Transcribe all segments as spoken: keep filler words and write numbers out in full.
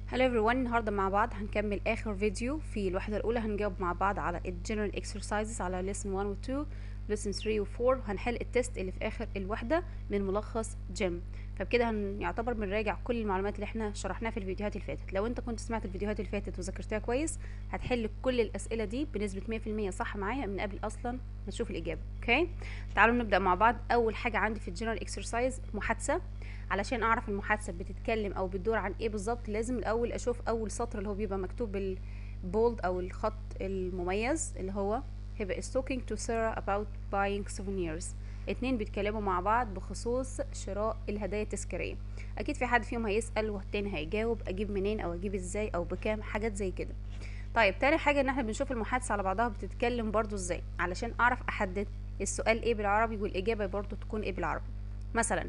هلو everyone. النهارده مع بعض هنكمل اخر فيديو في الوحده الاولى. هنجاوب مع بعض على الجنرال اكسرسايزز على lesson واحد و اتنين lesson تلاتة و اربعة، وهنحل التست اللي في اخر الوحده من ملخص جيم. فبكده هنعتبر بنراجع كل المعلومات اللي احنا شرحناها في الفيديوهات اللي فاتت. لو انت كنت سمعت الفيديوهات اللي فاتت وذاكرتها كويس هتحل كل الاسئله دي بنسبه مية في المية صح معايا من قبل اصلا ما تشوف الاجابه. اوكي، تعالوا نبدا مع بعض. اول حاجه عندي في الجنرال اكسرسايز محادثه. علشان اعرف المحادثه بتتكلم او بتدور عن ايه بالظبط لازم الاول اشوف اول سطر اللي هو بيبقى مكتوب بالبولد او الخط المميز اللي هو هيبقى is talking to Sarah about buying souvenirs. اتنين بيتكلموا مع بعض بخصوص شراء الهدايا التذكاريه. اكيد في حد فيهم هيسال والتاني هيجاوب اجيب منين او اجيب ازاي او بكام، حاجات زي كده. طيب تاني حاجه ان احنا بنشوف المحادثه على بعضها بتتكلم برضو ازاي علشان اعرف احدد السؤال ايه بالعربي والاجابه برضو تكون ايه بالعربي. مثلا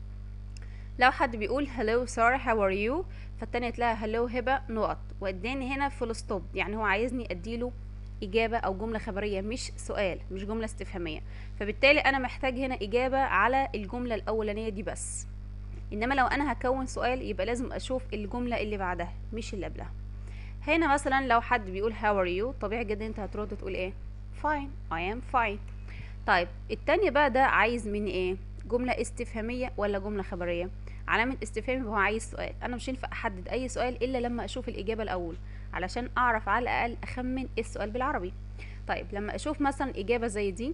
لو حد بيقول hello سارة how are you، فالتانية تلاقي hello هبة نقط واداني هنا فول ستوب، يعني هو عايزني اديله اجابة او جملة خبرية مش سؤال، مش جملة استفهامية. فبالتالي انا محتاج هنا اجابة على الجملة الاولانية دي بس. انما لو انا هكون سؤال يبقى لازم اشوف الجملة اللي بعدها مش اللي قبلها. هنا مثلا لو حد بيقول how are you طبيعي جدا انت هترد تقول ايه fine I am fine. طيب التانية بقى ده عايز مني ايه، جملة استفهامية ولا جملة خبرية؟ علامة استفهام يبقى هو عايز سؤال. انا مش هينفع احدد اي سؤال الا لما اشوف الاجابة الاول علشان اعرف على الاقل اخمن ايه السؤال بالعربي. طيب لما اشوف مثلا اجابة زي دي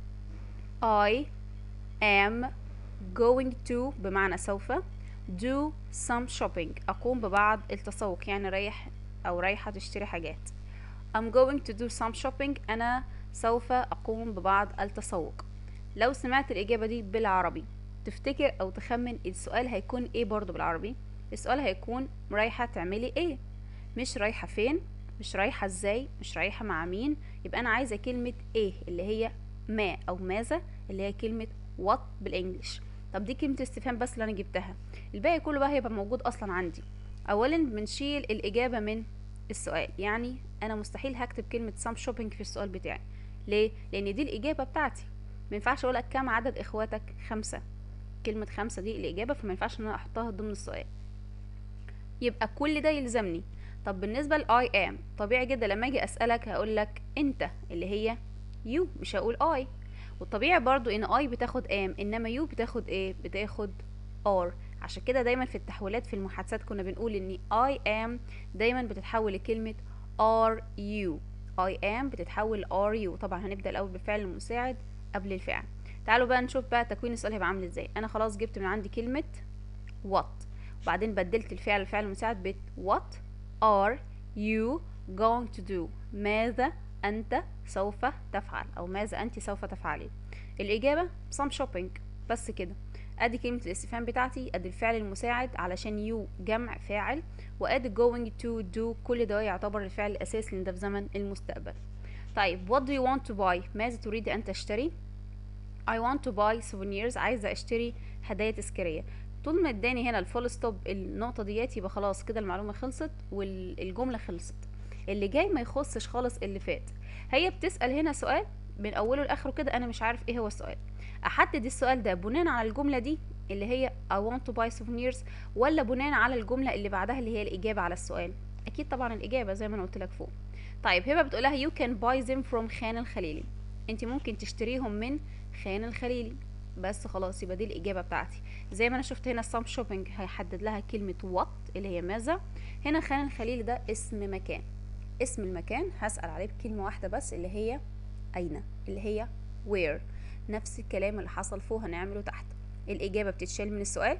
I am going to بمعنى سوف do some shopping، اقوم ببعض التسوق، يعني رايح او رايحة تشتري حاجات. I'm going to do some shopping، انا سوف اقوم ببعض التسوق. لو سمعت الإجابة دي بالعربي تفتكر أو تخمن السؤال هيكون إيه برضو بالعربي؟ السؤال هيكون رايحة تعملي إيه، مش رايحة فين، مش رايحة إزاي، مش رايحة مع مين. يبقى أنا عايزة كلمة إيه اللي هي ما أو ماذا، اللي هي كلمة what بالإنجلش. طب دي كلمة استفهام بس اللي أنا جبتها، الباقي كله بقى هيبقى موجود أصلا عندي. أولا بنشيل الإجابة من السؤال، يعني أنا مستحيل هكتب كلمة some shopping في السؤال بتاعي. ليه؟ لأن دي الإجابة بتاعتي. ما ينفعش اقولك كم عدد اخواتك؟ خمسة. كلمة خمسة دي الاجابة، فما ينفعش ان انا احطها ضمن السؤال، يبقى كل ده يلزمني. طب بالنسبة ل I am طبيعي جدا لما اجي اسألك هقولك انت اللي هي you، مش هقول I. والطبيعي برضو ان I بتاخد am انما you بتاخد ايه، بتاخد are. عشان كده دايما في التحويلات في المحادثات كنا بنقول ان I am دايما بتتحول لكلمة are you. I am بتتحول are you. طبعا هنبدأ الاول بالفعل المساعد قبل الفعل. تعالوا بقى نشوف بقى تكوين السؤال هيبقى عامل ازاي. انا خلاص جبت من عندي كلمة what وبعدين بدلت الفعل الفعل المساعد بت what are you going to do، ماذا انت سوف تفعل او ماذا انت سوف تفعلي. الاجابة some shopping، بس كده. ادي كلمة الاستفهام بتاعتي، ادي الفعل المساعد علشان you جمع فاعل، وادي going to do كل ده يعتبر الفعل الاساسي لان ده في زمن المستقبل. طيب what do you want to buy، ماذا تريد ان تشتري؟ I want to buy souvenirs، عايزة اشتري هدايا تذكارية. طول ما اداني هنا الفول ستوب النقطة ديت يبقى خلاص كده المعلومة خلصت والجملة خلصت، اللي جاي ما يخصش خالص اللي فات. هي بتسأل هنا سؤال من اوله لاخره كده انا مش عارف ايه هو السؤال. احدد السؤال ده بناء على الجملة دي اللي هي I want to buy souvenirs ولا بناء على الجملة اللي بعدها اللي هي الإجابة على السؤال؟ أكيد طبعا الإجابة زي ما أنا قلت لك فوق. طيب هبة بتقولها you can buy them from خان الخليلي، انت ممكن تشتريهم من خان الخليلي. بس خلاص يبقى دي الإجابة بتاعتي. زي ما أنا شفت هنا some shopping هيحدد لها كلمة what اللي هي ماذا. هنا خان الخليلي ده اسم مكان، اسم المكان هسأل عليه بكلمة واحدة بس اللي هي أين، اللي هي where. نفس الكلام اللي حصل فوق هنعمله تحت. الإجابة بتتشال من السؤال،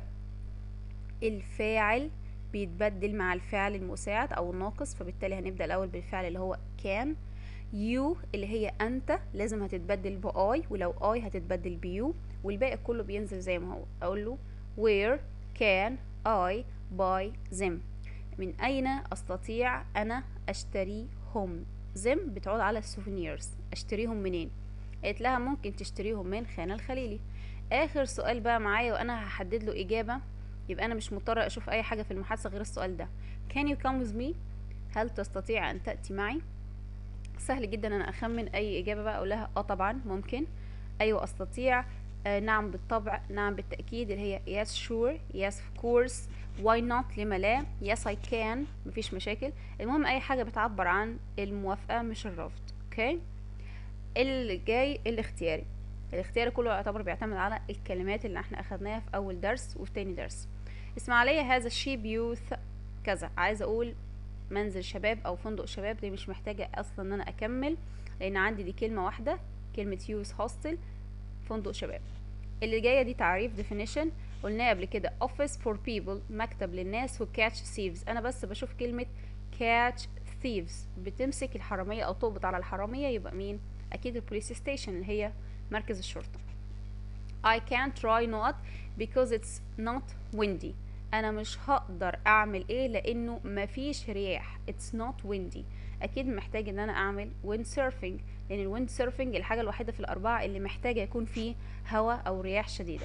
الفاعل بيتبدل مع الفعل المساعد أو الناقص، فبالتالي هنبدأ الأول بالفعل اللي هو كان. you اللي هي أنت لازم هتتبدل بآي، ولو آي هتتبدل بيو، والباقي كله بينزل زي ما هو. أقول له where can I buy them، من أين أستطيع أنا أشتريهم. them بتعود على السوفينيرز، أشتريهم منين؟ قلت لها ممكن تشتريهم من خان الخليلي. آخر سؤال بقى معايا وأنا هحدد له إجابة، يبقى أنا مش مضطرة أشوف أي حاجة في المحادثة غير السؤال ده. can you come with me، هل تستطيع أن تأتي معي؟ سهل جدا أنا أخمن أي إجابة بقى أقول لها آه طبعا ممكن، أيوة أستطيع، آه نعم بالطبع، نعم بالتأكيد، اللي هي yes sure, yes of course, why not لما لا، yes I can مفيش مشاكل. المهم اي حاجة بتعبر عن الموافقة مش الرفض. اوكي. اللي جاي الاختياري. الاختياري كله يعتبر بيعتمد على الكلمات اللي احنا اخدناها في اول درس وفي تاني درس. اسماعيلية هذا الشيب يوث كذا، عايزة اقول منزل شباب او فندق شباب، دي مش محتاجة اصلا ان انا اكمل لان عندي دي كلمة واحدة، كلمة يوث هوستل، فندق شباب. اللي جاية دي تعريف definition قلناه قبل كده، office for people مكتب للناس who catch thieves. انا بس بشوف كلمة catch thieves بتمسك الحرامية او تقبض على الحرامية، يبقى مين؟ اكيد البوليس ستيشن اللي هي مركز الشرطة. I can't try not because it's not windy. انا مش هقدر اعمل ايه لانه مفيش رياح. it's not windy. اكيد محتاج ان انا اعمل windsurfing لان الويند سيرفنج الحاجة الوحيدة في الاربعة اللي محتاجة يكون فيه هواء او رياح شديدة.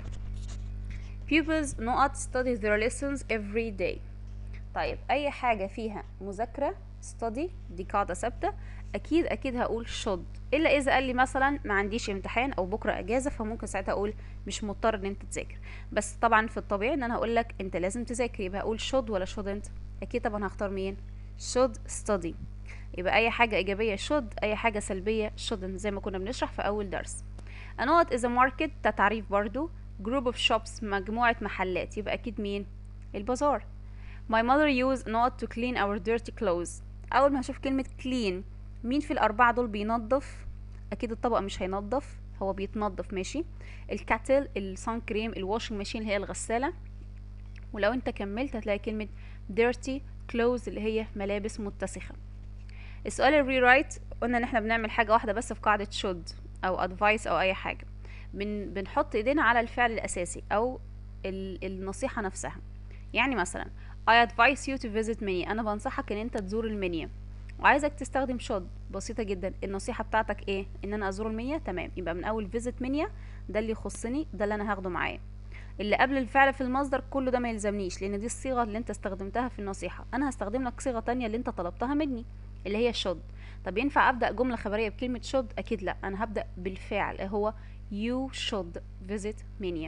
pupils not study their lessons every day. طيب اي حاجة فيها مذاكرة study دي قاعدة ثابتة، اكيد اكيد هقول should، الا اذا قال لي مثلا ما عنديش امتحان او بكرة اجازة، فممكن ساعتها اقول مش مضطر ان انت تذاكر. بس طبعا في الطبيعي ان انا هقول لك انت لازم تذاكر، يبقى هقول should ولا shouldn't؟ اكيد طبعا هختار مين؟ should study. يبقى اي حاجة ايجابية should، اي حاجة سلبية shouldn't، زي ما كنا بنشرح في اول درس. a note is a market ده تعريف برضو، group of shops مجموعة محلات، يبقى اكيد مين؟ البازار. My mother used not to clean our dirty clothes. أول ما هشوف كلمة clean، مين في الأربعة دول بينظف؟ أكيد الطبق مش هينظف، هو بيتنظف ماشي. الكاتل، الصن كريم، الواشنج ماشين اللي هي الغسالة. ولو انت كملت هتلاقي كلمة dirty clothes اللي هي ملابس متسخة. السؤال الريرايت قلنا ان احنا بنعمل حاجة واحدة بس في قاعدة should أو advice أو أي حاجة، بن بنحط ايدينا على الفعل الأساسي أو النصيحة نفسها. يعني مثلا I advise you to visit Many، أنا بنصحك إن أنت تزور المنيا، وعايزك تستخدم should. بسيطة جدا، النصيحة بتاعتك إيه؟ إن أنا أزور المنيا، تمام، يبقى من أول visit منيا ده اللي يخصني، ده اللي أنا هاخده معايا. اللي قبل الفعل في المصدر كله ده ما يلزمنيش، لأن دي الصيغة اللي أنت استخدمتها في النصيحة. أنا هستخدم لك صيغة تانية اللي أنت طلبتها مني اللي هي should. طب ينفع أبدأ جملة خبرية بكلمة should؟ أكيد لأ، أنا هبدأ بالفعل هو you should visit Many.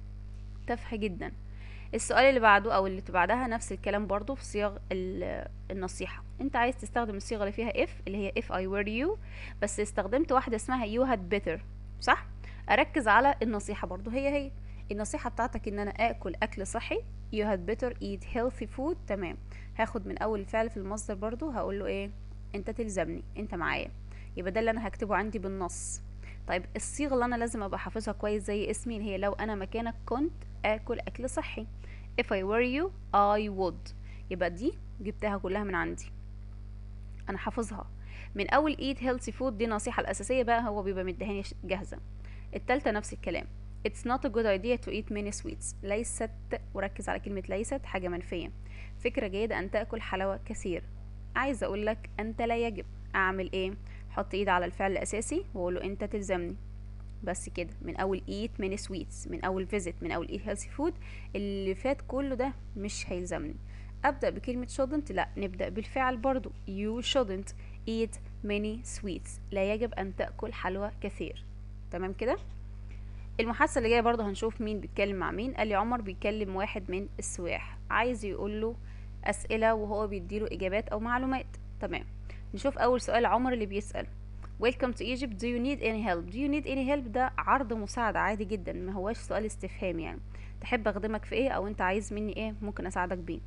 تافهة جدا. السؤال اللي بعده او اللي بعدها نفس الكلام برضو في صيغ النصيحة، انت عايز تستخدم الصيغة اللي فيها if اللي هي if I were you، بس استخدمت واحدة اسمها you had better، صح؟ اركز على النصيحة برضو، هي هي النصيحة بتاعتك ان انا اكل اكل صحي، you had better eat healthy food، تمام. هاخد من اول الفعل في المصدر برضو، هقول له ايه؟ انت تلزمني، انت معايا، يبقى ده اللي انا هكتبه عندي بالنص. طيب الصيغة اللي انا لازم ابقى حافظها كويس زي اسمي اللي هي لو انا مكانك كنت اكل اكل صحي، if I were you I would، يبقى دي جبتها كلها من عندي، انا حافظها من اول eat healthy food، دي النصيحة الاساسية بقى، هو بيبقى مدهاني جاهزة. التالتة نفس الكلام، it's not a good idea to eat many sweets، ليست، وركز على كلمة ليست، حاجة منفية، فكرة جيدة ان تأكل حلاوة كثير. عايز اقول لك انت لا يجب، اعمل ايه؟ حط ايد على الفعل الاساسي واقول له انت تلزمني، بس كده. من اول eat many sweets، من اول visit، من اول eat healthy food، اللي فات كله ده مش هيلزمني. ابدأ بكلمة shouldn't؟ لا، نبدأ بالفعل برضو، you shouldn't eat many sweets، لا يجب ان تأكل حلوى كثير. تمام كده. المحادثة اللي جاية برضو هنشوف مين بيتكلم مع مين. قال لي عمر بيكلم واحد من السواح، عايز يقول له اسئلة وهو بيديله اجابات او معلومات. تمام، نشوف اول سؤال. عمر اللي بيسأل Welcome to Egypt, do you need any help؟ do you need any help ده عرض مساعدة عادي جدا، ما هواش سؤال استفهام، يعني تحب اخدمك في ايه او انت عايز مني ايه ممكن اساعدك بيه.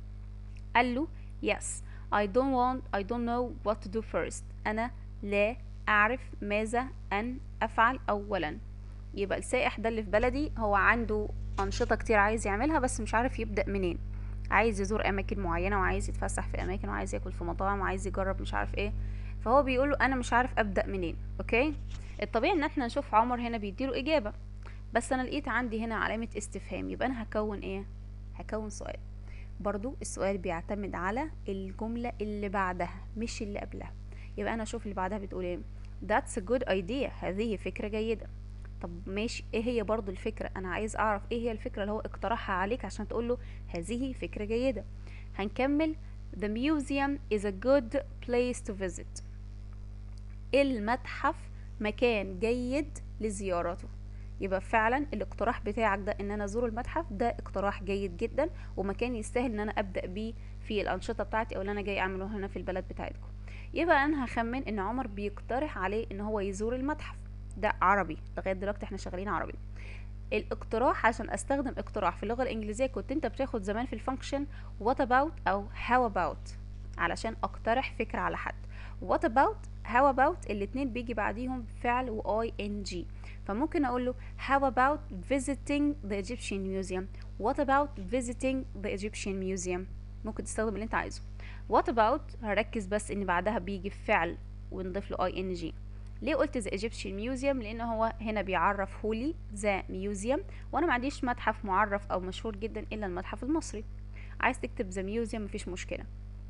قال له yes I don't want I don't know what to do first، انا لا اعرف ماذا ان افعل اولا. يبقى السائح ده اللي في بلدي هو عنده انشطة كتير عايز يعملها بس مش عارف يبدأ منين، عايز يزور اماكن معينة وعايز يتفسح في اماكن وعايز ياكل في مطاعم وعايز يجرب مش عارف ايه، فهو بيقوله انا مش عارف ابدأ منين. اوكي، الطبيعي ان احنا نشوف عمر هنا بيديله اجابة، بس انا لقيت عندي هنا علامة استفهام، يبقى انا هكون ايه؟ هكون سؤال. برضو السؤال بيعتمد على الجملة اللي بعدها مش اللي قبلها، يبقى انا اشوف اللي بعدها بتقول ايه. That's a good idea، هذه فكرة جيدة. طب ماشي، ايه هي برضو الفكرة؟ انا عايز اعرف ايه هي الفكرة اللي هو اقترحها عليك عشان تقوله هذه فكرة جيدة. هنكمل The museum is a good place to visit، المتحف مكان جيد لزيارته. يبقى فعلا الاقتراح بتاعك ده ان انا ازور المتحف ده اقتراح جيد جدا، ومكان يستاهل ان انا ابدا بيه في الانشطه بتاعتي او اللي انا جاي اعمله هنا في البلد بتاعتكم. يبقى انا هخمن ان عمر بيقترح عليه ان هو يزور المتحف. ده عربي، لغايه دلوقتي احنا شغالين عربي. الاقتراح، عشان استخدم اقتراح في اللغه الانجليزيه كنت انت بتاخد زمان في الفانكشن what about او how about علشان اقترح فكره على حد. what about how about الاتنين بيجي بعديهم فعل و ing، فممكن اقول له how about visiting the Egyptian museum. what about visiting the Egyptian museum. ممكن تستخدم اللي انت عايزه. what about هركز بس ان بعدها بيجي فعل ونضيف له ing. ليه قلت the Egyptian museum؟ لان هو هنا بيعرف هولي the museum، وانا ما عنديش متحف معرف او مشهور جدا الا المتحف المصري. عايز تكتب the museum مفيش مشكله.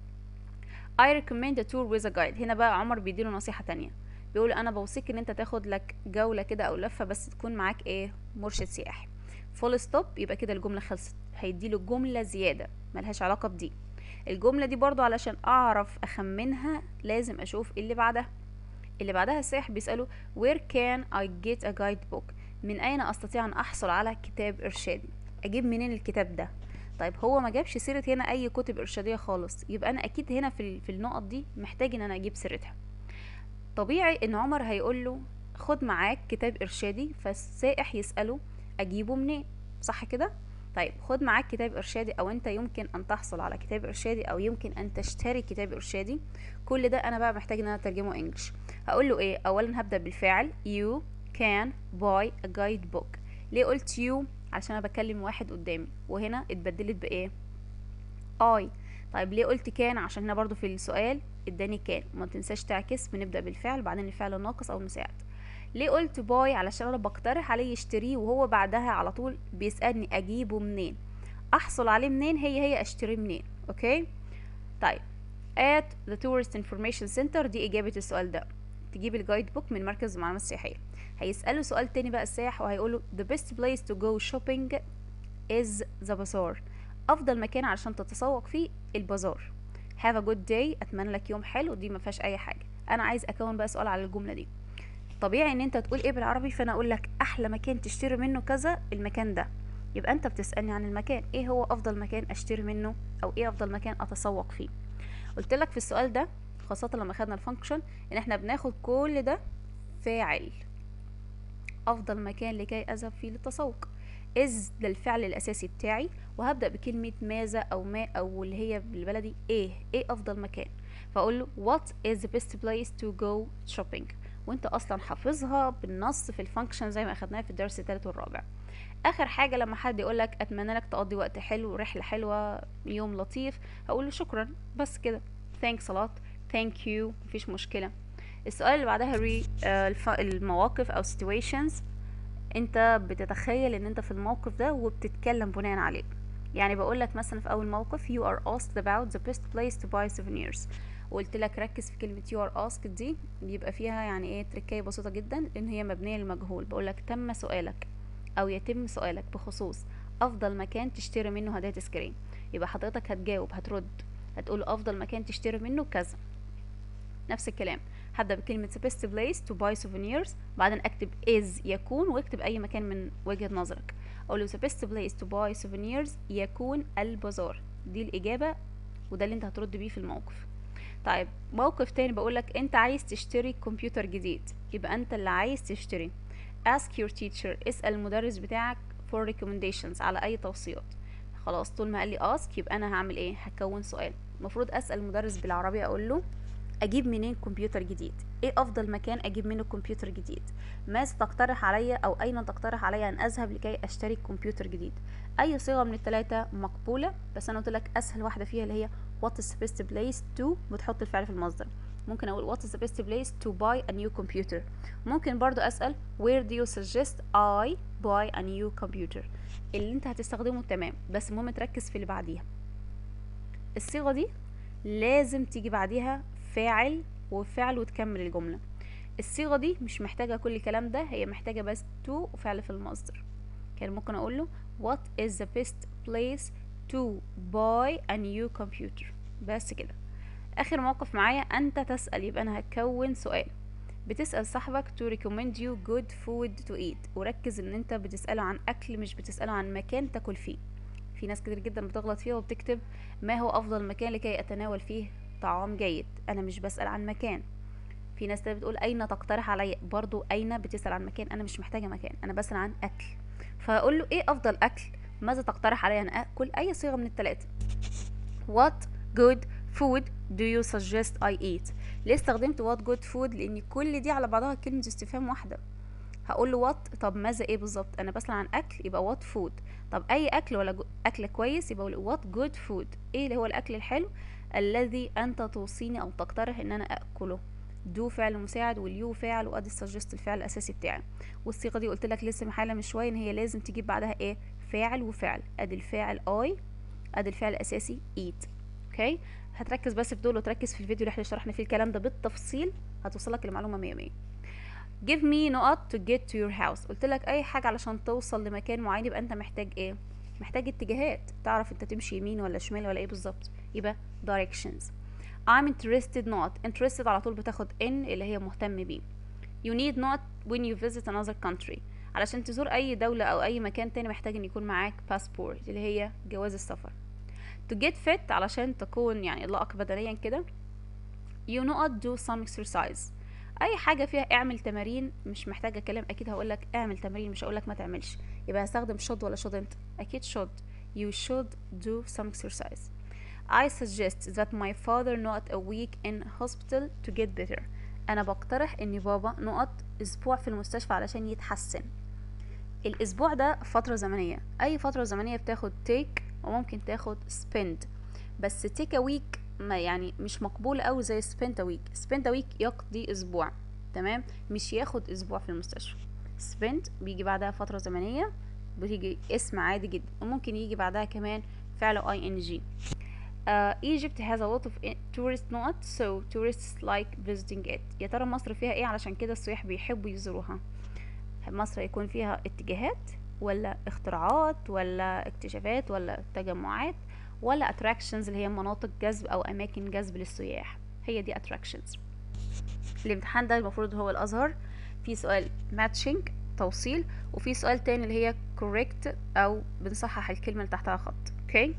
I recommend a tour with a guide. هنا بقى عمر بيديله نصيحه تانية، بيقول انا بوصيك ان انت تاخد لك جوله كده او لفه، بس تكون معاك ايه؟ مرشد سياحي. فول ستوب. يبقى كده الجمله خلصت. هيديله جمله زياده ملهاش علاقه بدي. الجمله دي برضو علشان اعرف اخمنها لازم اشوف اللي بعدها. اللي بعدها السائح بيسأله where can I get a guidebook؟ من أين أستطيع أن أحصل على كتاب إرشادي؟ أجيب منين الكتاب ده؟ طيب هو ما جابش سيرة هنا أي كتب إرشادية خالص، يبقى أنا أكيد هنا في في النقط دي محتاج إن أنا أجيب سيرتها. طبيعي إن عمر هيقول له خد معاك كتاب إرشادي، فالسائح يسأله أجيبه منين؟ صح كده؟ طيب خد معاك كتاب إرشادي، أو أنت يمكن أن تحصل على كتاب إرشادي، أو يمكن أن تشتري كتاب إرشادي. كل ده أنا بقى محتاج إن أنا أترجمه إنجلش. هقول له إيه؟ أولا هبدأ بالفعل you can buy a guidebook. ليه قلت you؟ علشان أنا بكلم واحد قدامي، وهنا اتبدلت بإيه؟ I. طيب ليه قلت كان؟ عشان هنا برضو في السؤال اداني كان، وما تنساش تعكس، بنبدأ بالفعل بعدين الفعل الناقص أو المساعد. ليه قلت باي؟ علشان انا بقترح عليه يشتريه، وهو بعدها على طول بيسألني اجيبه منين، احصل عليه منين، هي هي اشتريه منين. اوكي. طيب at the tourist information center دي اجابة السؤال ده. تجيب الجايد بوك من مركز المعلومات السياحية. هيسأله سؤال تاني بقى السائح، وهيقوله the best place to go shopping is the bazaar. افضل مكان علشان تتسوق فيه البازار. have a good day اتمنى لك يوم حلو، دي ما فيهاش اي حاجة. انا عايز اكون بقى سؤال على الجملة دي. طبيعي ان انت تقول ايه بالعربي، فانا اقول لك احلى مكان تشتري منه كذا المكان ده، يبقى انت بتسألني عن المكان، ايه هو افضل مكان اشتري منه، او ايه افضل مكان اتسوق فيه. قلت لك في السؤال ده خاصة لما خدنا الفانكشن ان احنا بناخد كل ده فاعل. افضل مكان لكي اذهب فيه للتسوق. is ده الفعل الاساسي بتاعي، وهبدأ بكلمة ماذا او ما، او اللي هي بالبلدي ايه ايه افضل مكان. فاقول له what is the best place to go shopping، وانت اصلا حافظها بالنص في الفانكشن زي ما اخدناها في الدرس الثالث والرابع. اخر حاجه لما حد يقول لك اتمنى لك تقضي وقت حلو، رحله حلوه، يوم لطيف، هقول له شكرا بس كده. thanks a lot، thank you، مفيش مشكله. السؤال اللي بعدها ري آه المواقف او situations. انت بتتخيل ان انت في الموقف ده وبتتكلم بناء عليه. يعني بقول لك مثلا في اول موقف you are asked about the best place to buy souvenirs، وقلت لك ركز في كلمة you are asked دي، بيبقى فيها يعني ايه تركية بسيطة جدا، لان هي مبنية للمجهول. بقول لك تم سؤالك او يتم سؤالك بخصوص افضل مكان تشتري منه هدايا تذكارية، يبقى حضرتك هتجاوب هترد هتقول افضل مكان تشتري منه كذا. نفس الكلام، هبدأ بكلمة the best place to buy souvenirs، بعدين اكتب is يكون، واكتب اي مكان من وجهة نظرك. اقول له the best place to buy souvenirs يكون البازار. دي الاجابة، وده اللي انت هترد بيه في الموقف. طيب موقف تاني، بقولك انت عايز تشتري كمبيوتر جديد، يبقى انت اللي عايز تشتري. ask your teacher اسأل المدرس بتاعك for recommendations على اي توصيات. خلاص طول ما قال لي ask يبقى انا هعمل ايه؟ هكون سؤال. المفروض اسأل المدرس بالعربي، اقول له اجيب منين كمبيوتر جديد، ايه افضل مكان اجيب منه كمبيوتر جديد، ماذا تقترح عليا او اين تقترح عليا ان اذهب لكي اشتري كمبيوتر جديد. اي صيغه من الثلاثه مقبوله، بس انا قلت لك اسهل واحده فيها اللي هي what is the best place to، بتحط الفعل في المصدر. ممكن اقول what is the best place to buy a new computer. ممكن برضو اسال where do you suggest I buy a new computer. اللي انت هتستخدمه تمام، بس المهم تركز في اللي بعديها. الصيغه دي لازم تيجي بعديها فاعل وفعل وتكمل الجملة. الصيغة دي مش محتاجة كل الكلام ده، هي محتاجة بس to وفعل في المصدر. كان ممكن اقول له what is the best place to buy a new computer، بس كده. اخر موقف معايا انت تسأل، يبقى انا هكون سؤال. بتسأل صاحبك to recommend you good food to eat، وركز ان انت بتسأله عن اكل مش بتسأله عن مكان تاكل فيه. في ناس كتير جدا بتغلط فيها وبتكتب ما هو افضل مكان لكي اتناول فيه طعام جيد. انا مش بسأل عن مكان. في ناس تانية بتقول اين تقترح عليا، برضو اين بتسأل عن مكان، انا مش محتاجة مكان، انا بسأل عن اكل. فاقول له ايه افضل اكل، ماذا تقترح عليا انا اكل، اي صيغة من الثلاثة. what good food do you suggest I eat. ليه استخدمت what good food؟ لان كل دي على بعضها كلمة استفهام واحدة. هقول له what، طب ماذا ايه بالظبط، انا بسأل عن اكل يبقى what food. طب اي اكل ولا جو... اكل كويس يبقى what good food. ايه اللي هو الاكل الحلو الذي انت توصيني او تقترح ان انا اكله. do فعل مساعد واليو فاعل وادي suggest الفعل الاساسي بتاعي. والصيغه دي قلت لك لسه حالا من شويه ان هي لازم تجيب بعدها ايه، فاعل وفعل. ادي الفاعل I، ادي الفعل الاساسي eat. اوكي، هتركز بس في دول وتركز في الفيديو اللي احنا شرحنا فيه الكلام ده بالتفصيل، هتوصلك المعلومه مية مية. give me نقط to get to your house. قلت لك اي حاجه علشان توصل لمكان معين يبقى انت محتاج ايه، محتاج اتجاهات، تعرف انت تمشي يمين ولا شمال ولا ايه بالظبط، يبقى directions. I'm interested نقط. interested على طول بتاخد in اللي هي مهتم بيه. you need نقط when you visit another country. علشان تزور اي دولة او اي مكان تاني محتاج ان يكون معاك passport اللي هي جواز السفر. to get fit علشان تكون يعني لائق بدنيا كده. you نقط do some exercise. اي حاجة فيها اعمل تمارين، مش محتاجة كلام، اكيد هقولك اعمل تمارين مش هقولك ما تعملش. يبقى هستخدم should ولا shouldn't؟ اكيد should. you should do some exercise. I suggest that my father not a week in hospital to get better. أنا بقترح إن بابا نقط أسبوع في المستشفى علشان يتحسن. الأسبوع ده فترة زمنية، أي فترة زمنية بتاخد take وممكن تاخد spend، بس take a week ما يعني مش مقبول أوي زي spend a week. spend a week يقضي أسبوع، تمام، مش ياخد أسبوع في المستشفى. spend بيجي بعدها فترة زمنية، بتيجي اسم عادي جدا، وممكن يجي بعدها كمان فعل ing. Uh, Egypt has a lot of tourist نقط so tourists like visiting it. يا ترى مصر فيها ايه علشان كده السياح بيحبوا يزوروها؟ مصر يكون فيها اتجاهات ولا اختراعات ولا اكتشافات ولا تجمعات ولا attractions اللي هي مناطق جذب او اماكن جذب للسياح؟ هي دي attractions. الامتحان ده المفروض هو الازهر، في سؤال matching توصيل، وفي سؤال تاني اللي هي correct او بنصحح الكلمة اللي تحتها خط. اوكي،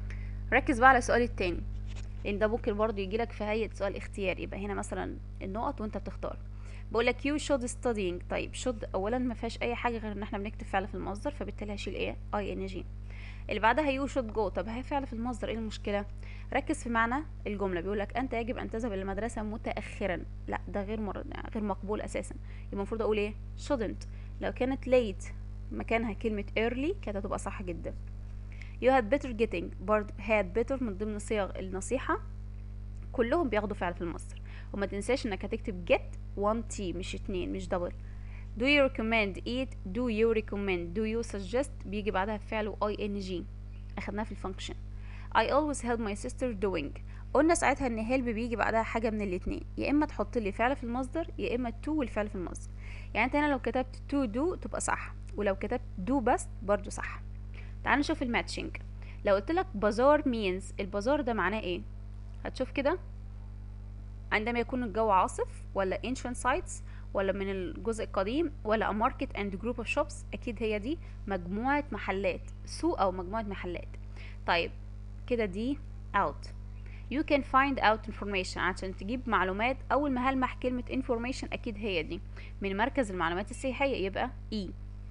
ركز بقى على السؤال التاني لان ده ممكن برضو يجيلك في هيئة سؤال اختيار. يبقى هنا مثلا النقط وانت بتختار، بقولك you should studying. طيب should اولا ما فيهاش اي حاجة غير ان احنا بنكتب فعل في المصدر، فبالتالي هشيل ايه ing. اللي بعدها you should go. طب هي فعل في المصدر، ايه المشكلة؟ ركز في معنى الجملة، بيقولك انت يجب ان تذهب الى المدرسة متأخرا. لا ده غير مر... غير مقبول اساسا. يبقى المفروض اقول ايه shouldn't. لو كانت late مكانها كلمة early كانت هتبقى صح جدا. you had better getting، برضه had better من ضمن صيغ النصيحة، كلهم بياخدوا فعل في المصدر. وما تنساش انك هتكتب get one t مش اتنين مش double. do you recommend eat do you recommend do you suggest بيجي بعدها فعل ing اخدناه في الفانكشن. I always help my sister doing. قلنا ساعتها ان help بيجي بعدها حاجة من الاتنين، يا اما تحط لي فعل في المصدر يا اما to والفعل في المصدر. يعني انت هنا لو كتبت to do تبقى صح، ولو كتبت do بس برضو صح. تعال نشوف الماتشنج. لو قلت لك بازار means، البازار ده معناه ايه؟ هتشوف كده عندما يكون الجو عاصف، ولا ancient sites، ولا من الجزء القديم، ولا a market and group of shops. اكيد هي دي مجموعة محلات، سوق او مجموعة محلات. طيب كده دي out. you can find out information، عشان تجيب معلومات اول ما هلمح كلمة information اكيد هي دي من مركز المعلومات السياحية، يبقى e.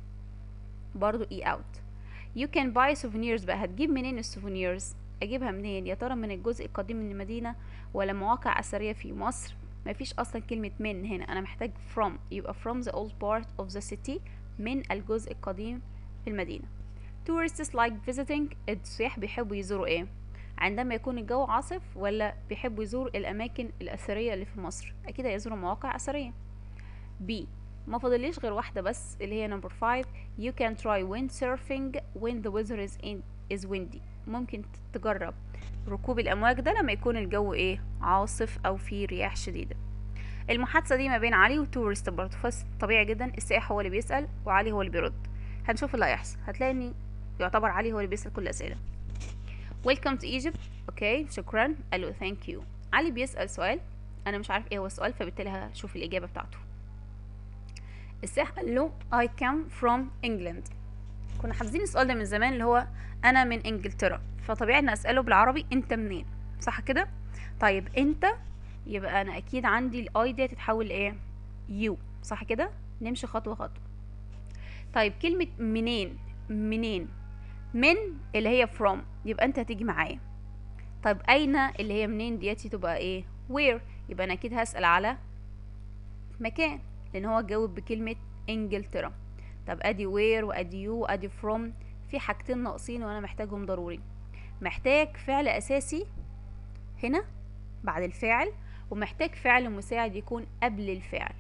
برضو e out. you can buy souvenirs. بقى هتجيب منين السوفونيرز؟ اجيبها منين يا ترى؟ من الجزء القديم من المدينة ولا مواقع اثرية في مصر؟ مفيش اصلا كلمة من هنا، انا محتاج from، يبقى from the old part of the city، من الجزء القديم في المدينة. tourists like visiting، السياح بيحبوا يزوروا ايه؟ عندما يكون الجو عاصف ولا بيحبوا يزوروا الاماكن الاثرية اللي في مصر؟ اكيد هيزوروا مواقع اثرية. B، ما فاضليش غير واحدة بس اللي هي number five. you can try windsurfing when the weather is in is windy. ممكن تجرب ركوب الامواج ده لما يكون الجو ايه، عاصف او في رياح شديدة. المحادثة دي ما بين علي وتورست برضه، فطبيعي جدا السائح هو اللي بيسأل وعلي هو اللي بيرد. هنشوف اللي هيحصل، هتلاقي ان يعتبر علي هو اللي بيسأل كل الاسئلة. welcome to Egypt. اوكي شكرا، قال له thank you. علي بيسأل سؤال انا مش عارف ايه هو السؤال، فبالتالي هشوف الاجابة بتاعته. السائح قال له I come from England. كنا حافظين السؤال ده من زمان اللي هو انا من انجلترا، فطبيعي ان اساله بالعربي انت منين، صح كده؟ طيب انت، يبقى انا اكيد عندي الاي دي هتتحول لايه؟ يو، صح كده؟ نمشي خطوه خطوه. طيب كلمه منين، منين من اللي هي from، يبقى انت هتيجي معايا. طيب اين اللي هي منين دياتي تبقى ايه؟ where، يبقى انا اكيد هسال على مكان لان هو جاوب بكلمه انجلترا. طب ادي where وادي you وادي from، في حاجتين ناقصين وانا محتاجهم ضروري. محتاج فعل اساسي هنا بعد الفاعل، ومحتاج فعل مساعد يكون قبل الفعل.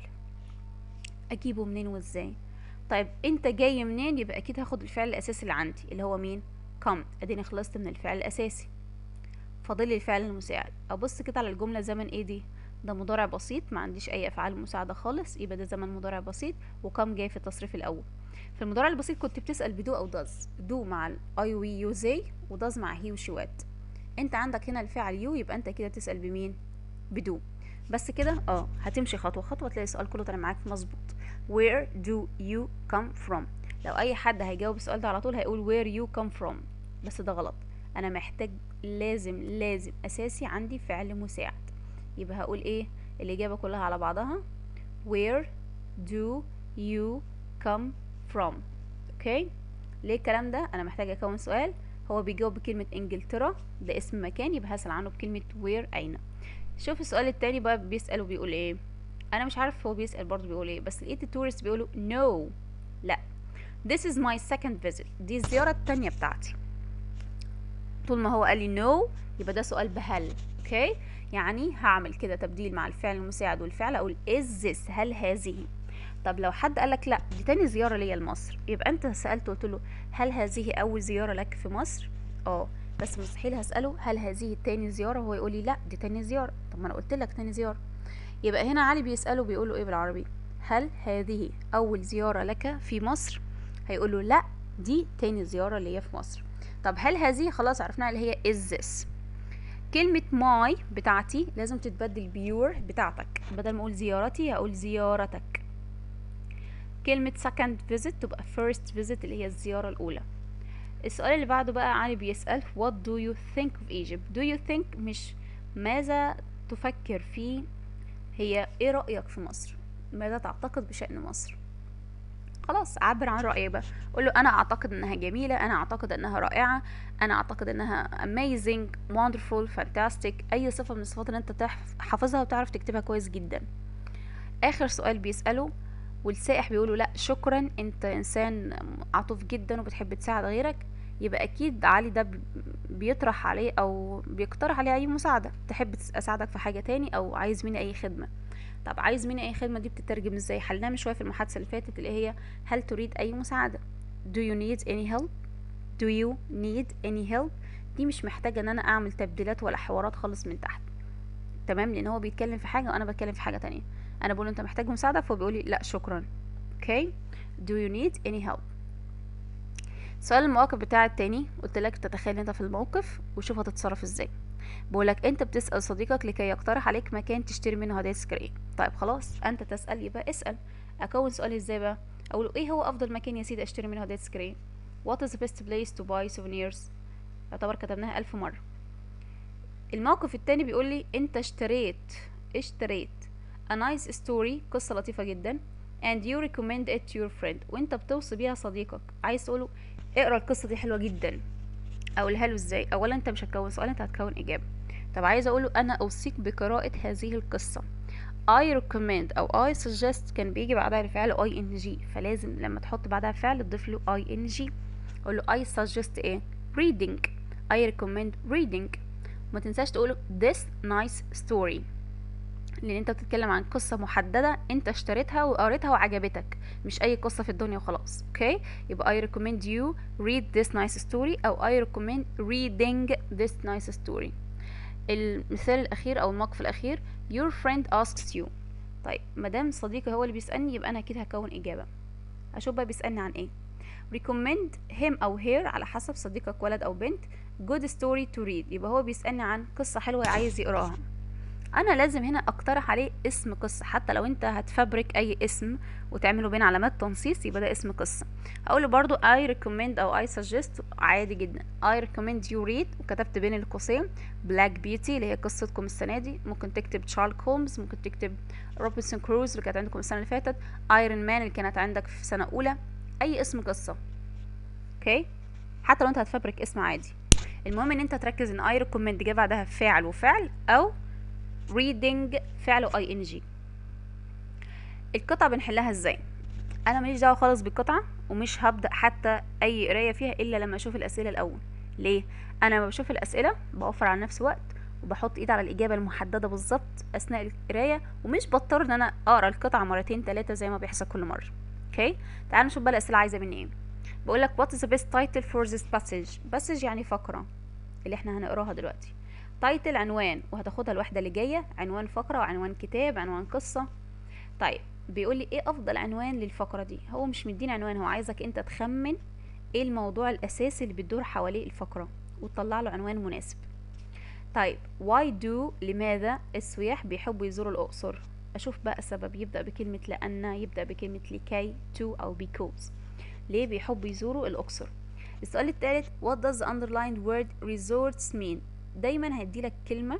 اجيبه منين وازاي؟ طيب انت جاي منين، يبقى اكيد هاخد الفعل الاساسي اللي عندي اللي هو مين؟ come. اديني خلصت من الفعل الاساسي، فاضل لي الفعل المساعد. ابص كده على الجمله، زمن ايه دي؟ ده مضارع بسيط، ما عنديش اي افعال مساعده خالص، يبقى ده زمن مضارع بسيط، وكم جاي في التصريف الاول. في المضارع البسيط كنت بتسال بدو او does، دو مع الاي وي يو زي، وداز مع هي وشي وات. انت عندك هنا الفعل يو، يبقى انت كده تسال بمين؟ بدو. بس كده اه هتمشي خطوه خطوه تلاقي السؤال كله طالع معاك مظبوط. where do you come from؟ لو اي حد هيجاوب السؤال ده على طول هيقول where you come from، بس ده غلط. انا محتاج لازم لازم اساسي عندي فعل مساعد، يبقى هقول ايه؟ الاجابه كلها على بعضها where do you come from. اوكي، ليه الكلام ده؟ انا محتاجه اكون سؤال، هو بيجاوب بكلمه انجلترا، ده اسم مكان، يبقى هسال عنه بكلمه where، اين. شوف السؤال التاني بقى بيسال وبيقول ايه. انا مش عارف هو بيسال برضه بيقول ايه، بس لقيت التورست بيقولوا no، لا this is my second visit، دي الزياره التانيه بتاعتي. طول ما هو قال لي no يبقى ده سؤال بهل. اوكي، يعني هعمل كده تبديل مع الفعل المساعد والفعل، اقول is this، هل هذه. طب لو حد قالك لا دي تاني زياره ليا لمصر، يبقى انت سالته قلت له هل هذه اول زياره لك في مصر؟ اه، بس مستحيل هساله هل هذه تاني زياره وهو يقول لي لا دي تاني زياره. طب ما انا قلت لك تاني زياره. يبقى هنا علي بيساله بيقول له ايه بالعربي؟ هل هذه اول زياره لك في مصر؟ هيقول له لا دي تاني زياره ليا في مصر. طب هل هذه خلاص عرفناها اللي هي is this. كلمة my بتاعتي لازم تتبدل بيور بتاعتك، بدل ما اقول زيارتي هقول زيارتك. كلمة second visit تبقى first visit اللي هي الزيارة الأولى. السؤال اللي بعده بقى علي بيسأل what do you think of Egypt. do you think مش ماذا تفكر فيه، هي ايه رأيك في مصر، ماذا تعتقد بشأن مصر. خلاص عبر عن رأيك بقى، قول له انا اعتقد انها جميلة، انا اعتقد انها رائعة، انا اعتقد انها amazing wonderful fantastic، اي صفة من الصفات اللي انت حافظها وتعرف تكتبها كويس جدا. اخر سؤال بيسأله والسائح بيقوله لا شكرا انت انسان عطوف جدا وبتحب تساعد غيرك، يبقى اكيد علي ده بيطرح عليه او بيقترح عليه اي مساعدة، تحب اساعدك في حاجة تاني او عايز مني اي خدمة. طب عايز مني اي خدمة دي بتترجم ازاي؟ حلناها من شوية في المحادثة اللي فاتت اللي هي هل تريد اي مساعدة. do you need any help do you need any help. دي مش محتاجة ان انا اعمل تبديلات ولا حوارات خالص من تحت، تمام، لان هو بيتكلم في حاجة وانا بتكلم في حاجة تانية. انا بقول انت محتاج مساعدة فهو بيقولي لا شكرا. اوكي، do you need any help. سؤال المواقف بتاع التاني قلت لك تتخيل انت في الموقف وشوف هتتصرف ازاي. بقولك انت بتسأل صديقك لكي يقترح عليك مكان تشتري منه هدايا تذكارية. طيب خلاص انت تسأل يبقى اسأل. اكون سؤالي ازاي بقى؟ اقول ايه هو افضل مكان يا سيدي اشتري منه هدايا تذكارية؟ what is the best place to buy souvenirs. يعتبر كتبناها الف مرة. الموقف التاني بيقول لي انت اشتريت اشتريت a nice story، قصة لطيفة جدا، and you recommend it to your friend، وانت بتوصي بيها صديقك، عايز تقوله اقرا القصة دي حلوة جدا. اقولها له ازاي؟ اولا انت مش هتكون سؤال، انت هتكون اجابة. طب عايز اقوله انا اوصيك بقراءة هذه القصة، I recommend او I suggest كان بيجي بعدها الفعل ing، فلازم لما تحط بعدها فعل تضيف له ing. اقول له I suggest ايه؟ reading، I recommend reading. ما تنساش تقوله this nice story، لان انت بتتكلم عن قصة محددة انت اشتريتها وقريتها وعجبتك، مش اي قصة في الدنيا وخلاص. اوكي، يبقى I recommend you read this nice story او I recommend reading this nice story. المثال الاخير او الموقف الاخير your friend asks you. طيب مادام صديقي هو اللي بيسألني يبقى انا اكيد هكون اجابة. اشوف بقى بيسألني عن ايه. recommend him او her على حسب صديقك ولد او بنت good story to read، يبقى هو بيسألني عن قصة حلوة عايز يقراها. انا لازم هنا اقترح عليه اسم قصة. حتى لو انت هتفبرك اي اسم وتعمله بين علامات تنصيص يبقى ده اسم قصة. هقوله برضو I recommend او I suggest عادي جدا. I recommend you read وكتبت بين القوسين Black Beauty اللي هي قصتكم السنة دي. ممكن تكتب شارلوك هولمز، ممكن تكتب روبنسون كروز اللي كانت عندكم السنة اللي فاتت، ايرون مان اللي كانت عندك في سنة اولى. اي اسم قصة اوكي، حتى لو انت هتفبرك اسم عادي. المهم ان انت تركز ان I recommend جه بعدها فاعل وفعل، او reading فعل اي ان جي. القطعة بنحلها ازاي؟ انا ماليش دعوه خالص بالقطعه، ومش هبدا حتى اي قرايه فيها الا لما اشوف الاسئله الاول. ليه؟ انا لما بشوف الاسئله بوفر على نفسي وقت، وبحط ايد على الاجابه المحدده بالظبط اثناء القرايه، ومش بضطر ان انا اقرا القطعه مرتين ثلاثه زي ما بيحصل كل مره. اوكي، تعالوا نشوف بقى الاسئله عايزه مني ايه. بقول لك what is the best title for this passage. passage يعني فقره اللي احنا هنقراها دلوقتي. تايتل عنوان، وهتاخدها الوحده اللي جايه، عنوان فقره وعنوان كتاب عنوان قصه. طيب بيقول لي ايه افضل عنوان للفقره دي. هو مش مديني عنوان، هو عايزك انت تخمن ايه الموضوع الاساسي اللي بتدور حواليه الفقره وتطلع له عنوان مناسب. طيب why do لماذا السياح بيحبوا يزوروا الاقصر. اشوف بقى سبب، يبدا بكلمه لان، يبدا بكلمه لكي، to او because. ليه بيحبوا يزوروا الاقصر. السؤال الثالث what does the underlined word resorts mean. دايما هيدي لك كلمه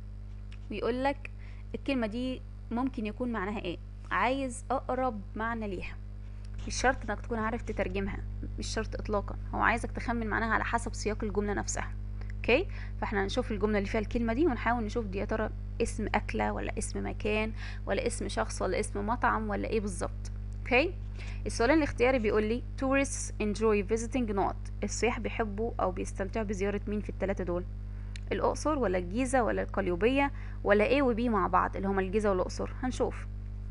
ويقول لك الكلمه دي ممكن يكون معناها ايه. عايز اقرب معنى ليها، مش شرط انك تكون عارف تترجمها، مش شرط اطلاقا، هو عايزك تخمن معناها على حسب سياق الجمله نفسها. اوكي، فاحنا هنشوف الجمله اللي فيها الكلمه دي ونحاول نشوف دي يا ترى اسم اكله ولا اسم مكان ولا اسم شخص ولا اسم مطعم ولا ايه بالظبط. اوكي، السؤال الاختياري بيقول لي tourists enjoy visiting not. السياح بيحبوا او بيستمتعوا بزياره مين في الثلاثه دول؟ الاقصر ولا الجيزه ولا القليوبيه ولا ايه وبي مع بعض اللي هما الجيزه والاقصر؟ هنشوف.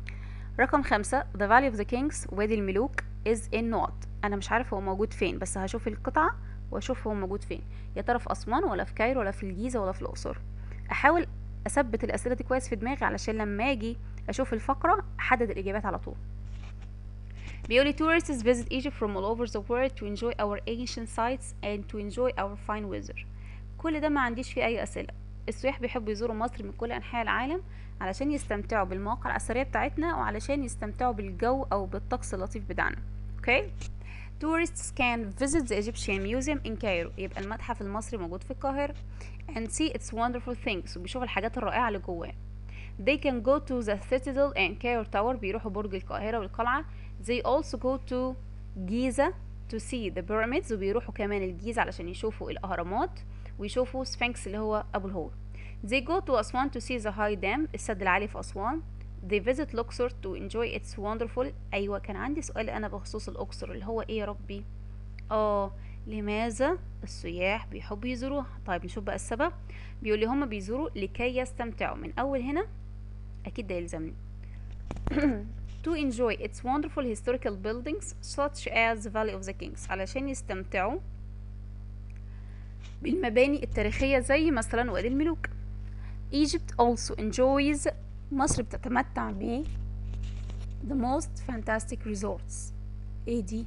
رقم خمسة the valley of the kings وادي الملوك is in not. انا مش عارف هو موجود فين، بس هشوف القطعة واشوف هو موجود فين، يا ترى في اسوان ولا في كايرو ولا في الجيزة ولا في الاقصر. احاول اثبت الاسئلة دي كويس في دماغي علشان لما اجي اشوف الفقرة احدد الاجابات على طول. بيقولي tourists visit Egypt from all over the world to enjoy our ancient sites and to enjoy our fine weather. كل ده ما عنديش فيه اي اسئلة. السياح بيحبوا يزوروا مصر من كل انحاء العالم علشان يستمتعوا بالمواقع الاثريه بتاعتنا وعلشان يستمتعوا بالجو او بالطقس اللطيف بتاعنا. اوكي، tourists can visit the Egyptian museum in Cairo. يبقى المتحف المصري موجود في القاهره and see its wonderful things وبيشوفوا الحاجات الرائعه اللي جواه. they can go to the citadel and Cairo tower. بيروحوا برج القاهره والقلعه. they also go to Giza to see the pyramids. وبيروحوا كمان الجيزه علشان يشوفوا الاهرامات ويشوفوا سفنكس اللي هو ابو الهول. they go to Aswan to see the high dam. السد العالي في أسوان. they visit Luxor to enjoy its wonderful. أيوة كان عندي سؤال أنا بخصوص الأقصر اللي هو إيه يا ربي؟ آه لماذا السياح بيحبوا يزوروها؟ طيب نشوف بقى السبب. بيقول لي هما بيزوروا لكي يستمتعوا. من أول هنا أكيد ده يلزمني. to enjoy its wonderful historical buildings such as the Valley of the Kings. علشان يستمتعوا بالمباني التاريخية زي مثلا وادي الملوك. Egypt also enjoys. مصر بتتمتع ب the most fantastic resorts. ايه دي؟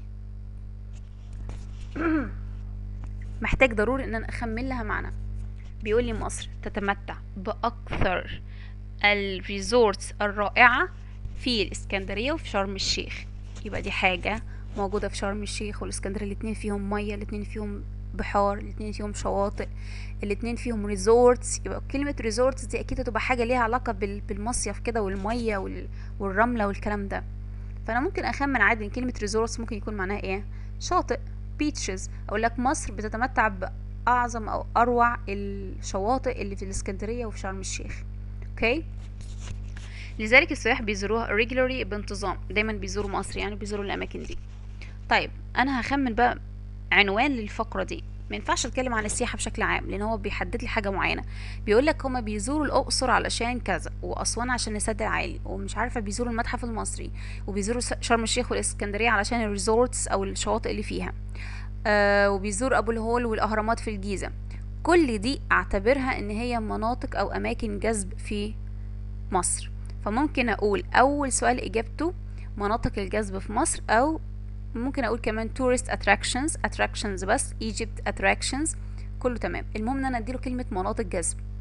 محتاج ضروري ان انا اخمن لها معنى. بيقول لي مصر تتمتع باكثر الريزورتس الرائعة في الاسكندرية وفي شرم الشيخ. يبقى دي حاجة موجودة في شرم الشيخ والاسكندرية، الاتنين فيهم مية، الاتنين فيهم بحار، الاتنين فيهم شواطئ، الاتنين فيهم ريزورتس. يبقى كلمة ريزورتس دي اكيد هتبقى حاجة ليها علاقة بالمصيف كده والمية والرملة والكلام ده. فانا ممكن اخمن عادي ان كلمة ريزورتس ممكن يكون معناها ايه؟ شاطئ، بيتشز. اقول لك مصر بتتمتع باعظم او اروع الشواطئ اللي في الاسكندرية وفي شرم الشيخ. اوكي، لذلك السياح بيزوروها regularly بانتظام، دايما بيزوروا مصر يعني بيزوروا الاماكن دي. طيب انا هخمن بقى عنوان للفقرة دي. ما ينفعش اتكلم عن السياحة بشكل عام لان هو بيحدد لي حاجة معينة. بيقول لك هما بيزوروا الاقصر علشان كذا، واسوان عشان السد العالي، ومش عارفة بيزوروا المتحف المصري، وبيزوروا شرم الشيخ والاسكندرية علشان الريزورتس او الشواطئ اللي فيها، آه وبيزور ابو الهول والاهرامات في الجيزة. كل دي اعتبرها ان هي مناطق او اماكن جذب في مصر. فممكن اقول اول سؤال اجابته مناطق الجذب في مصر، او ممكن اقول كمان tourist attractions attractions بس Egypt attractions، كله تمام. المهم ان انا اديله كلمة مناطق جذب.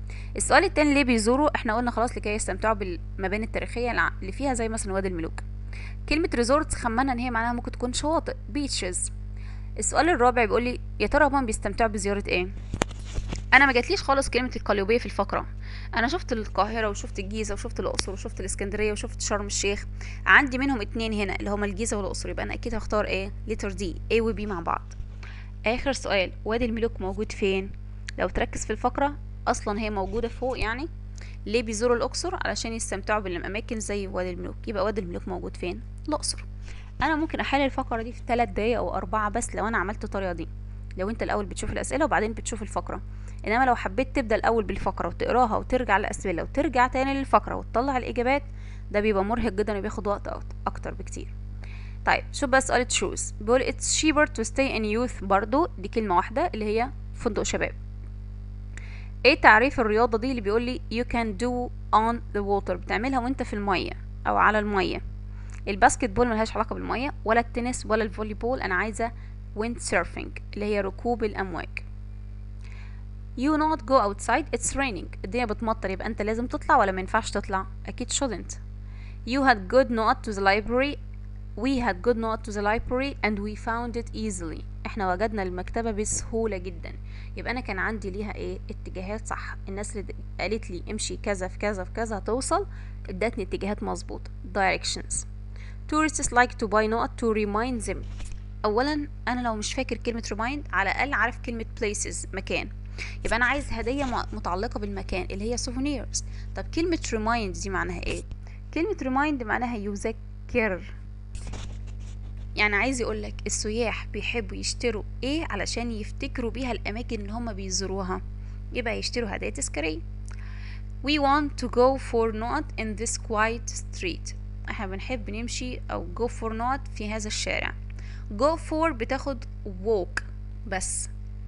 السؤال التاني ليه بيزوروا؟ احنا قلنا خلاص لكي يستمتعوا بالمباني التاريخية الع- اللي فيها زي مثلا وادي الملوك. كلمة ريزورتس خمنا ان هي معناها ممكن تكون شواطئ beaches. السؤال الرابع بيقول لي يا ترى هما بيستمتعوا بزيارة ايه؟ انا ما جاتليش خالص كلمة القليوبية في الفقرة. انا شفت القاهرة وشفت الجيزة وشفت الاقصر وشفت الاسكندرية وشفت شرم الشيخ، عندي منهم اتنين هنا اللي هما الجيزة والاقصر، يبقى انا اكيد هختار ايه؟ لتر دي A و B مع بعض. اخر سؤال، وادي الملوك موجود فين؟ لو تركز في الفقرة اصلا هي موجودة فوق يعني. ليه بيزوروا الاقصر؟ علشان يستمتعوا بالاماكن زي وادي الملوك، يبقى وادي الملوك موجود فين؟ الاقصر. انا ممكن احل الفقرة دي في ثلاث دقايق او اربعة بس لو انا عملت الطريقة دي، لو انت الاول بتشوف الاسئلة وبعدين بتشوف الفقرة. انما لو حبيت تبدأ الاول بالفقرة وتقراها وترجع للاسئلة وترجع تاني للفقرة وتطلع الاجابات، ده بيبقى مرهق جدا وبياخد وقت أكت- اكتر بكتير. طيب شوف بقى سؤال تشوز، بيقول it's cheaper to stay in youth، برضو دي كلمة واحدة اللي هي فندق شباب. ايه تعريف الرياضة دي اللي بيقول لي you can do on the water، بتعملها وانت في المية او على المية؟ الباسكت بول ملهاش علاقة بالمية، ولا التنس ولا الفولي بول، انا عايزة wind surfing اللي هي ركوب الامواج. you not go outside it's raining، الدنيا بتمطر يبقى انت لازم تطلع ولا ما ينفعش تطلع؟ اكيد shouldn't. you had good note to the library we had good note to the library and we found it easily، احنا وجدنا المكتبة بسهولة جدا، يبقى انا كان عندي ليها ايه؟ اتجاهات صح. الناس اللي قالت لي امشي كذا في كذا في كذا هتوصل، ادتني اتجاهات مظبوط directions. tourists like to buy note to remind them، اولا انا لو مش فاكر كلمة remind على الاقل عارف كلمة places مكان، يبقى انا عايز هدية متعلقة بالمكان اللي هي souvenirs. طب كلمة remind دي معناها ايه؟ كلمة remind معناها يذكر، يعني عايز يقولك السياح بيحبوا يشتروا ايه علشان يفتكروا بيها الاماكن اللي هم بيزوروها، يبقى يشتروا هدايا تذكارية. we want to go for not in this quiet street، احنا بنحب نمشي او go for not في هذا الشارع. go for بتاخد walk بس.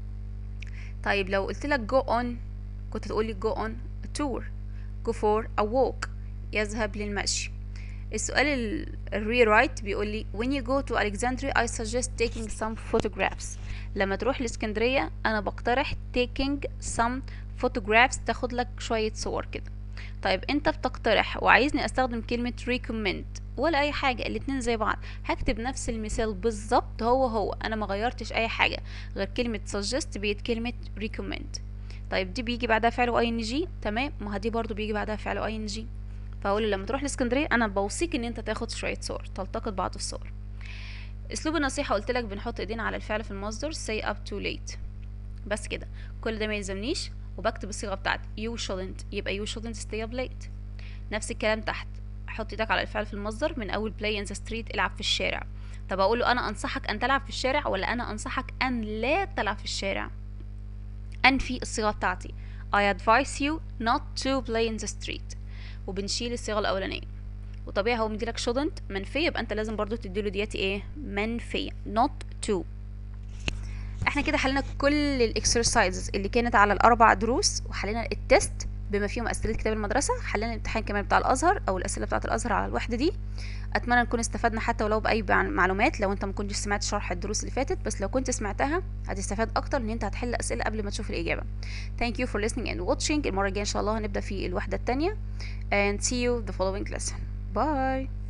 طيب لو قلت لك go on كنت تقولي go on a tour. go for a walk يذهب للمشي. السؤال الري رايت بيقول لي when you go to Alexandria I suggest taking some photographs، لما تروح الاسكندرية انا بقترح taking some photographs، تاخد لك شوية صور كده. طيب انت بتقترح وعايزني استخدم كلمة recommend ولا اي حاجة، الاتنين زي بعض، هكتب نفس المثال بالظبط هو هو، انا ما غيرتش اي حاجة غير كلمة suggest بقت كلمة recommend. طيب دي بيجي بعدها فعل ing، تمام، ما دي برضو بيجي بعدها فعل ing، فاقول لما تروح الاسكندريه انا بوصيك ان انت تاخد شويه صور، تلتقط بعض الصور. اسلوب النصيحه قلت لك بنحط ايدينا على الفعل في المصدر say up to late، بس كده، كل ده ما يلزمنيش، وبكتب الصيغه بتاعتي you shouldn't، يبقى you shouldn't stay up late. نفس الكلام تحت، حط ايدك على الفعل في المصدر من اول play in the street العب في الشارع. طب اقول له انا انصحك ان تلعب في الشارع ولا انا انصحك ان لا تلعب في الشارع؟ انفي الصيغه بتاعتي I advise you not to play in the street، وبنشيل الصيغه الاولانيه. وطبيعي هو مديلك shouldn't منفيه، يبقى انت لازم برضو تديله دياتي ايه؟ منفيه not to. احنا كده حلينا كل الاكسرسايزز اللي كانت على الاربع دروس، وحلينا التست بما فيهم اسئله كتاب المدرسه، حلينا الامتحان كمان بتاع الازهر او الاسئله بتاعه الازهر على الوحده دي. اتمنى نكون استفدنا حتى ولو باي معلومات، لو انت ما كنتش سمعت شرح الدروس اللي فاتت، بس لو كنت سمعتها هتستفاد اكتر ان انت هتحل اسئله قبل ما تشوف الاجابه. thank you for listening and watching. المره الجايه ان شاء الله هنبدا في الوحده الثانيه and see you the following lesson. bye.